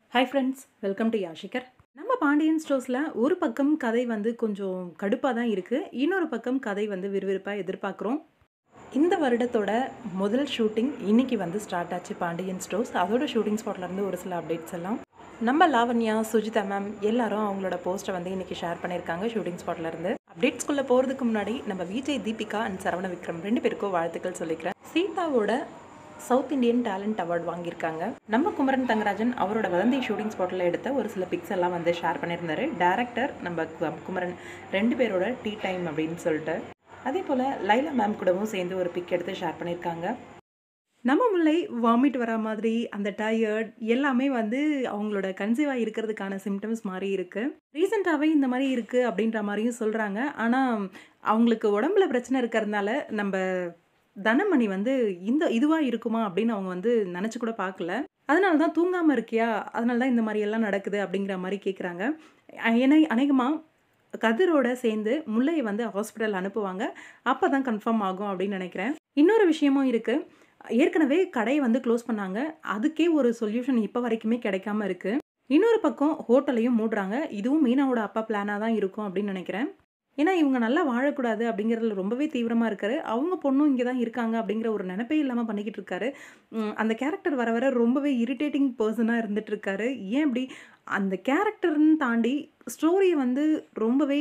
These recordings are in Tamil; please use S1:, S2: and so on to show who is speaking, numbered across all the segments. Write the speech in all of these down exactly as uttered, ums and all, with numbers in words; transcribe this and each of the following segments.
S1: ஹாய் ஃப்ரெண்ட்ஸ், வெல்கம் டு யாஷிகர். நம்ம பாண்டியன் ஸ்டோர்ஸில் ஒரு பக்கம் கதை வந்து கொஞ்சம் கடுப்பாக தான் இருக்குது, இன்னொரு பக்கம் கதை வந்து விறுவிறுப்பாக எதிர்பார்க்குறோம். இந்த வருடத்தோட முதல் ஷூட்டிங் இன்னைக்கு வந்து ஸ்டார்ட் ஆச்சு பாண்டியன் ஸ்டோர்ஸ். அதோட ஷூட்டிங் ஸ்பாட்லேருந்து ஒரு சில அப்டேட்ஸ் எல்லாம் நம்ம லாவண்யா, சுஜிதா மேம் எல்லாரும் அவங்களோட போஸ்ட்டை வந்து இன்றைக்கி ஷேர் பண்ணியிருக்காங்க ஷூட்டிங் ஸ்பாட்லேருந்து. அப்டேட்ஸ்குள்ளே போகிறதுக்கு முன்னாடி நம்ம விஜய், தீபிகா அண்ட் சரவண விக்ரம் ரெண்டு பேருக்கும் வாழ்த்துக்கள் சொல்லிக்கிறேன். சீதாவோட சவுத் இண்டியன் டேலண்ட் அவார்டு வாங்கியிருக்காங்க. நம்ம குமரன் தங்கராஜன் அவரோட வதந்தி ஷூட்டிங் ஸ்பாட்டில் எடுத்த ஒரு சில பிக்ஸ் எல்லாம் வந்து ஷேர் பண்ணியிருந்தாரு. டேரக்டர் நம்ம குமரன் ரெண்டு பேரோட டீ டைம் அப்படின்னு சொல்லிட்டு, அதே போல் லைலா மேம் கூடவும் சேர்ந்து ஒரு பிக் எடுத்து ஷேர் பண்ணியிருக்காங்க. நம்ம முல்லை வாமிட் வரா மாதிரி அந்த டயர்ட் எல்லாமே வந்து அவங்களோட கன்சீவாக இருக்கிறதுக்கான சிம்டம்ஸ் மாதிரி இருக்குது. ரீசெண்டாகவே இந்த மாதிரி இருக்குது அப்படின்ற மாதிரியும் சொல்கிறாங்க. ஆனால் அவங்களுக்கு உடம்புல பிரச்சனை இருக்கிறதுனால நம்ம தனமணி வந்து இந்த இதுவாக இருக்குமா அப்படின்னு அவங்க வந்து நினச்சி கூட பார்க்கல. அதனால தான் தூங்காமல் இருக்கியா, அதனால தான் இந்த மாதிரி எல்லாம் நடக்குது அப்படிங்கிற மாதிரி கேட்குறாங்க. ஏன்னா அநேகமாக கதிரோட சேர்ந்து முல்லையை வந்து ஹாஸ்பிட்டல் அனுப்புவாங்க, அப்போ தான் கன்ஃபார்ம் ஆகும் அப்படின்னு நினைக்கிறேன். இன்னொரு விஷயமும் இருக்குது, ஏற்கனவே கடையை வந்து க்ளோஸ் பண்ணாங்க, அதுக்கே ஒரு சொல்யூஷன் இப்போ வரைக்குமே கிடைக்காம இருக்குது. இன்னொரு பக்கம் ஹோட்டலையும் மூடுறாங்க, இதுவும் மீனாவோட அப்பா பிளானாக தான் இருக்கும் அப்படின்னு நினைக்கிறேன். ஏன்னா இவங்க நல்லா வாழக்கூடாது அப்படிங்கிறதுல ரொம்பவே தீவிரமாக இருக்காரு. அவங்க பொண்ணும் இங்கே தான் இருக்காங்க அப்படிங்கிற ஒரு நினைப்பே இல்லாமல் பண்ணிக்கிட்டு இருக்காரு. அந்த கேரக்டர் வர வர ரொம்பவே இரிட்டேட்டிங் பர்சனாக இருந்துட்டு இருக்காரு. ஏன் அப்படி அந்த கேரக்டர்னு தாண்டி ஸ்டோரியை வந்து ரொம்பவே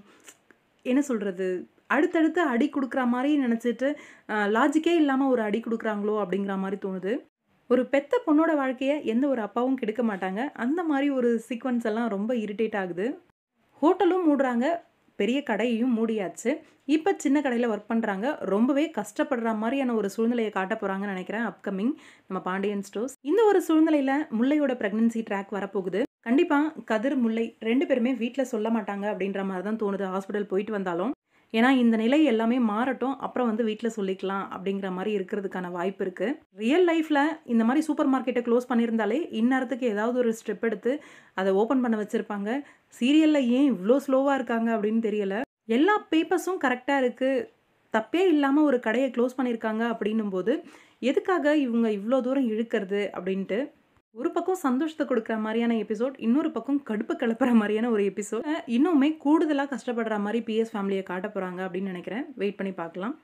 S1: என்ன சொல்கிறது, அடுத்தடுத்து அடி கொடுக்குற மாதிரி நினச்சிட்டு லாஜிக்கே இல்லாமல் ஒரு அடி கொடுக்குறாங்களோ அப்படிங்கிற மாதிரி தோணுது. ஒரு பெத்த பொண்ணோட வாழ்க்கையை எந்த ஒரு அப்பாவும் கெடுக்க மாட்டாங்க, அந்த மாதிரி ஒரு சீக்வன்ஸ் எல்லாம் ரொம்ப இரிட்டேட் ஆகுது. ஹோட்டலும் மூடுறாங்க, பெரிய கடையையும் மூடியாச்சு, இப்போ சின்ன கடையில் ஒர்க் பண்ணுறாங்க. ரொம்பவே கஷ்டப்படுற மாதிரியான ஒரு சூழ்நிலையை காட்ட போகிறாங்கன்னு நினைக்கிறேன் அப்கமிங் நம்ம பாண்டியன் ஸ்டோர்ஸ். இந்த ஒரு சூழ்நிலையில் முல்லையோட ப்ரெக்னன்சி ட்ராக் வரப்போகுது. கண்டிப்பாக கதிர், முல்லை ரெண்டு பேருமே வீட்டில் சொல்ல மாட்டாங்க அப்படின்ற மாதிரி தான் தோணுது ஹாஸ்பிட்டல் போயிட்டு வந்தாலும். ஏன்னா இந்த நிலை எல்லாமே மாறட்டும், அப்புறம் வந்து வீட்டில் சொல்லிக்கலாம் அப்படிங்கிற மாதிரி இருக்கிறதுக்கான வாய்ப்பு இருக்குது. ரியல் லைஃப்பில் இந்த மாதிரி சூப்பர் மார்க்கெட்டை க்ளோஸ் பண்ணியிருந்தாலே இந்நேரத்துக்கு ஏதாவது ஒரு ஸ்டெப் எடுத்து அதை ஓப்பன் பண்ண வச்சுருப்பாங்க. சீரியலில் ஏன் இவ்வளோ ஸ்லோவாக இருக்காங்க அப்படின்னு தெரியலை. எல்லா பேப்பர்ஸும் கரெக்டாக இருக்குது, தப்பே இல்லாமல் ஒரு கடையை க்ளோஸ் பண்ணியிருக்காங்க அப்படின்னும் போது எதுக்காக இவங்க இவ்வளோ தூரம் இழுக்கிறது அப்படின்ட்டு. ஒரு பக்கம் சந்தோஷத்தை கொடுக்குற மாதிரியான எபிசோட், இன்னொரு பக்கம் கடுப்பு கிளப்புற மாதிரியான ஒரு எபிசோட். இன்னுமே கூடுதலாக கஷ்டப்படுற மாதிரி பிஎஸ் ஃபேமிலியை காட்ட போகிறாங்க அப்படின்னு நினைக்கிறேன். வெயிட் பண்ணி பார்க்கலாம்.